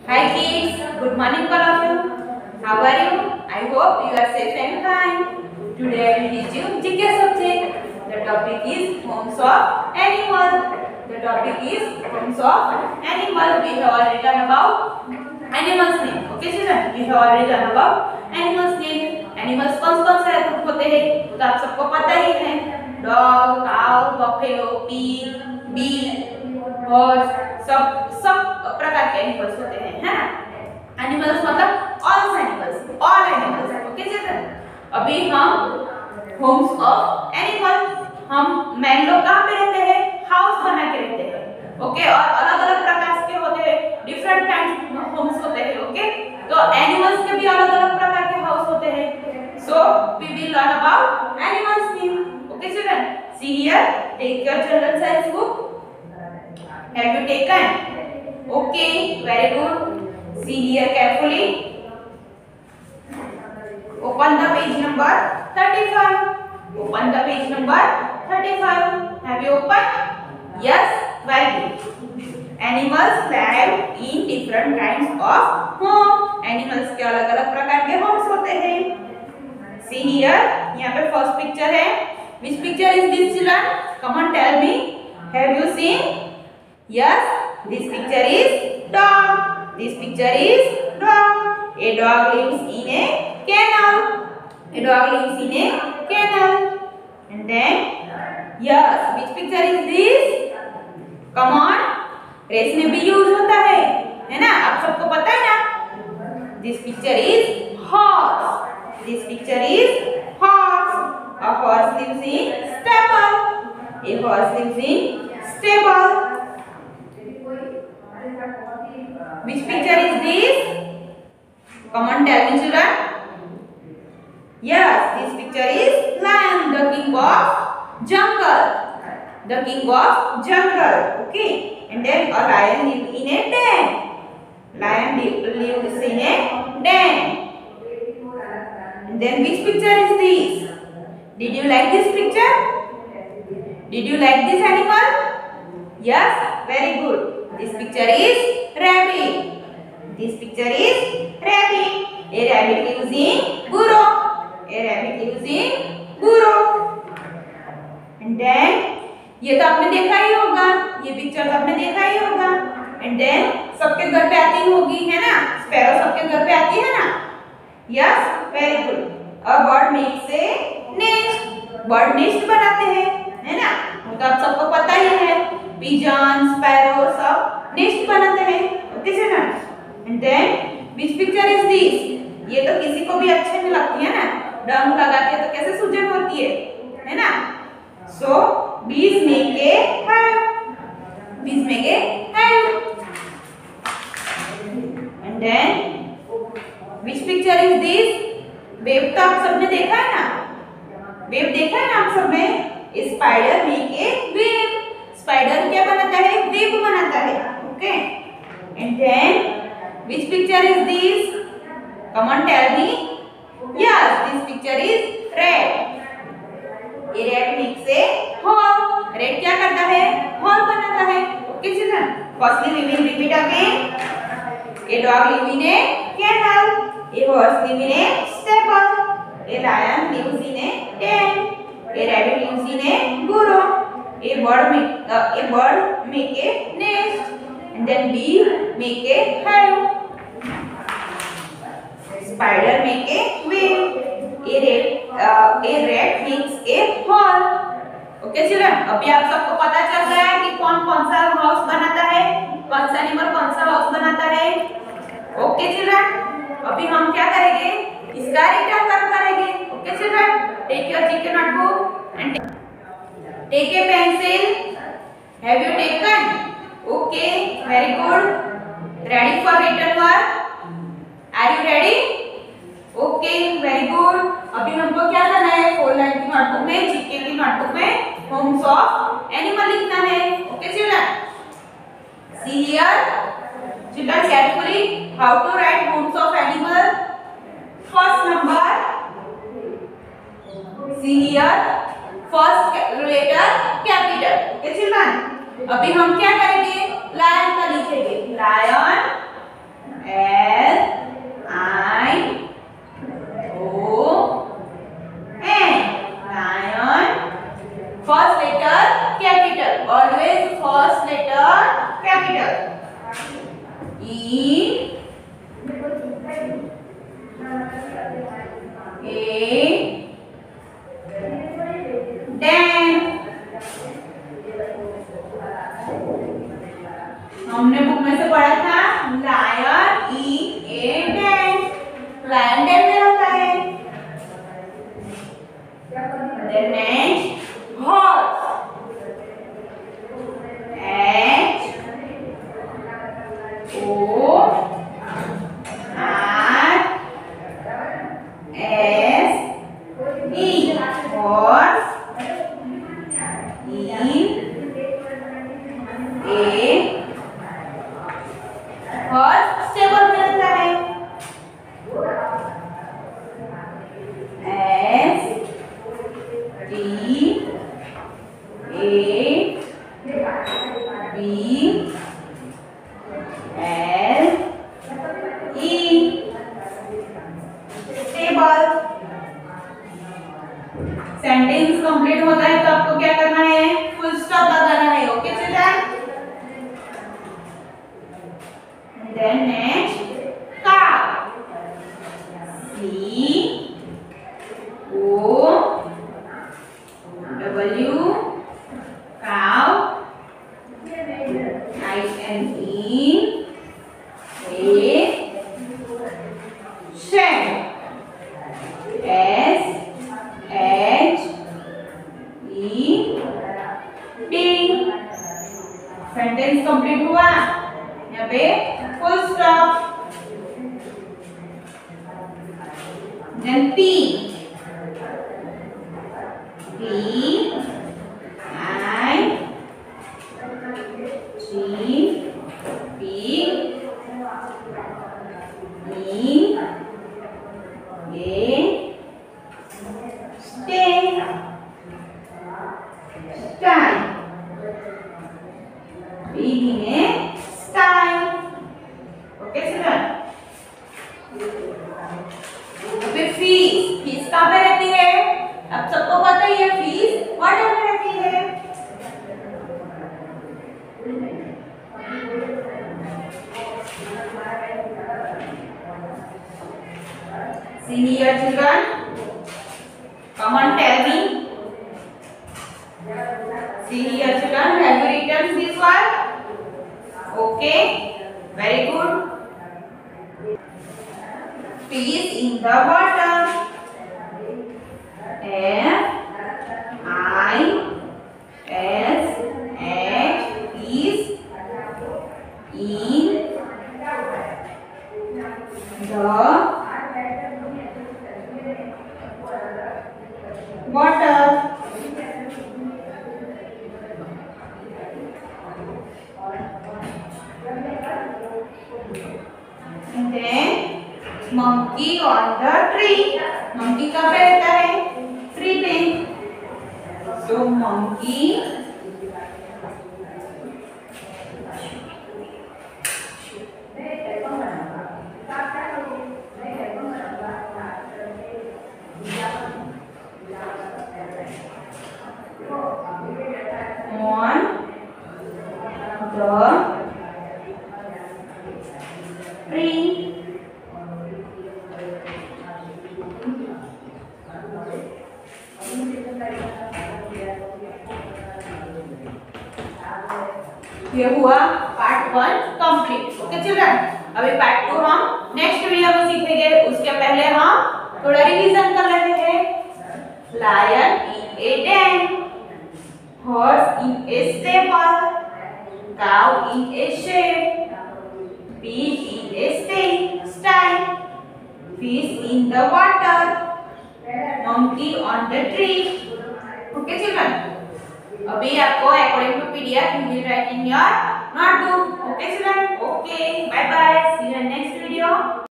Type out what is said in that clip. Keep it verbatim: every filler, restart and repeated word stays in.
Hi kids, good morning all of you. How are you? I hope you are safe and fine. Today I will teach you G K subject. The topic is homes of animals. The topic is homes of animals. We have already learned about animals name. Okay children, we have already learned about animals name. Animals कौन कौन से होते हैं तो आप सबको पता ही है. Dog, cow, buffalo, pig, bee, horse, सब सब प्रकार के एनिमल्स होते हैं, है ना. एनिमल्स मतलब all animals, all animals. Okay children, अभी हम होम्स ऑफ एनिमल, हम मैन लोग कहाँ पे रहते हैं, हाउस बना के रहते हैं. ओके, और अलग अलग प्रकार के होते हैं, डिफरेंट काइंड होम्स होते हैं. ओके, तो एनिमल्स के भी अलग अलग प्रकार के हाउस होते हैं. So we will learn about animals name. Okay children, see here, take your general science book. Have you taken? Okay, very good. See here carefully. Open the page number thirty-five. Open the page number thirty-five. Have you opened? Yes, very good. Animals live in different kinds of home. Animals के अलग अलग प्रकार के homes होते हैं. See here, यहाँ पे first picture है. Which picture is this children? Come on, tell me. Have you seen? Yes, this picture is dog. This picture is dog. A dog lives in a kennel. A dog lives in a kennel. And then, yes, which picture is this? Come on, race में भी use होता है, है ना? आप सबको पता है ना? This picture is horse. This picture is horse. A horse lives in stable. A horse lives in stable. Which picture is this? Come on, tell me children. Yes, this picture is lion, the king of jungle. The king of jungle. Okay, and then a lion lives in a den. Lion lives in a den. And then which picture is this? Did you like this picture? Did you like this animal? Yes, very good. This picture is rabbit. This picture is rabbit. A rabbit lives in burrow. A rabbit lives in burrow. And then ये तो आपने देखा ही होगा, ये picture तो आपने देखा ही होगा. And then सबके घर पे आती होगी, है ना? स्पैरो सबके घर पे आती है ना? Yes, very good. A bird makes a nest. Bird nest बनाते हैं, है ना? वो तो आप सबको पता ही है. पिजन, स्पैरो सब नेस्ट बनाते हैं. Okay children, and then which picture is this? ये तो किसी को भी अच्छे नहीं लगती है ना, डंक लगाते हैं तो कैसे सूजन होती है, है ना? So bees make a hive. Bees make a hive. And then which picture is this? Web तो आप सबने देखा है ना, वेब देखा है ना आप सबने? Spider make a web. Spider क्या बनाता है? वेब बनाता है. Okay, and then which picture is this? Come on tell me. Yes, this picture is rat. A rat makes a hole. Rat क्या करता है? हॉल बनाता है. Okay children, firstly we will repeat again. A dog live in a kennel. A horse live in a stable. A lion lives in a den. A rabbit lives in a burrow. A bird make uh, a bird make a nest, and then bee make a hive. Spider make a web. A rat uh, a rat makes a hole. Okay children, अभी आप सबको पता चल गया है कि कौन कौन सा हाउस बनाता है, कौन सा एनिमल कौन सा हाउस बनाता है. ओके चिल्ड्रन, अभी हम क्या करेंगे? इसका रिटर्न करेंगे. Okay children, take your GK notebook and take a pencil. Have you taken? Okay, very good. Ready for written work? Are you ready? Okay, very good. अभी हमको क्या करना है? फोर लाइन की नोटबुक में, जीके की notebook में homes of animal लिखना है. Okay children, see here children carefully how to write homes of animal. First number, see here, first letter capital. Okay children, अभी हम क्या करेंगे? लायन का लिखेंगे. Lion in a den. हमने बुक में से पढ़ा था lion in a den. Lion den में रहता है. Then next horse. H O R S E. Horse in a horse stable में रहता है. S T A B L E. Stable. Sentence complete होता है तो आपको क्या करना है? फुल स्टॉप लगाना है. Okay children. Then next cow. C O W cow. I N E A shed. S H E D. Sentence complete हुआ. यहाँ पे full stop. Then P. P I G P E A stay. Style. Begin style. Okay children. फिर fish. Fish कहाँ पे रहती है? अब सबको पता ही है फीस वाटर में रहती है. See here children. Come on, tell me. See here children. Have you written this one? Okay. Very good. Fish in the water. F I S H is in the water. And then monkey on the tree. Monkey कहाँ पे रहता है? Tree पे. So monkey on the tree. ये हुआ part one complete. Okay children. अभी part two हम next video में सीखेंगे. उसके पहले हम थोड़ा रिवीजन कर लेते हैं. Lion in a den. Horse in a stable. Cow in a shed. Pig in a stay, style. Fish in the water. Monkey on the tree. Okay children. अभी आपको according to PDF you will write in your notebook. Okay children. Okay bye bye. See you in next video.